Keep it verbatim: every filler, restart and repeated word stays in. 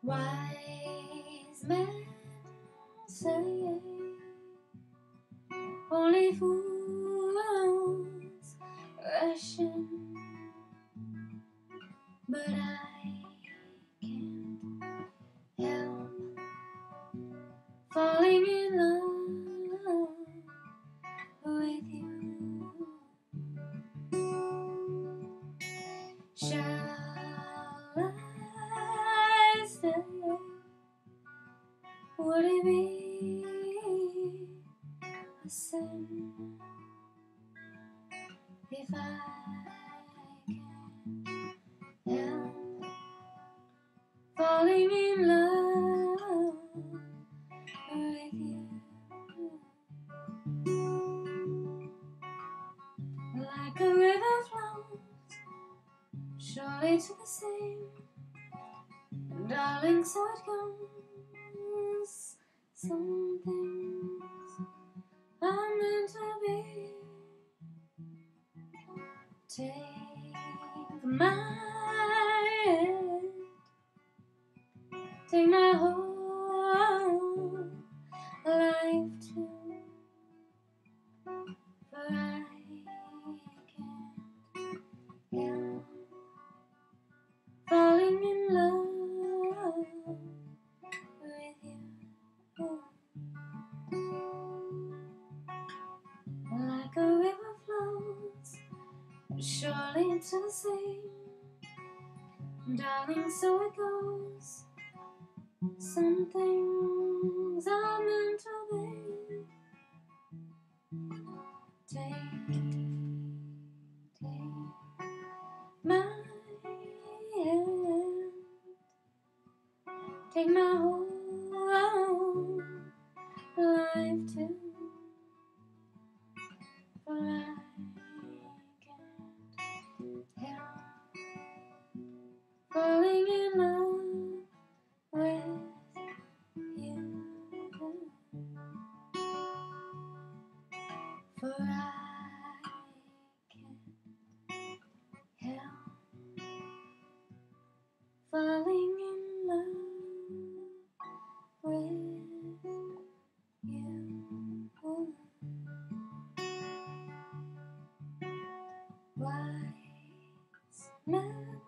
Wise men say only fools rush in, but I can't help falling in love with you. Shall I stay? Would it be a sin if I can't help falling in love with you? Like a river flows surely to the sea, and darling, so it goes. Some things are meant to be. Take my hand, take my whole life too, for I can't help falling in love with you. Like a river flows surely into the sea, darling, so it goes. Some things are meant to be. Take, take my hand, take my whole life too, for I can't help falling in love with you, for I can't help falling in love with you. Wise men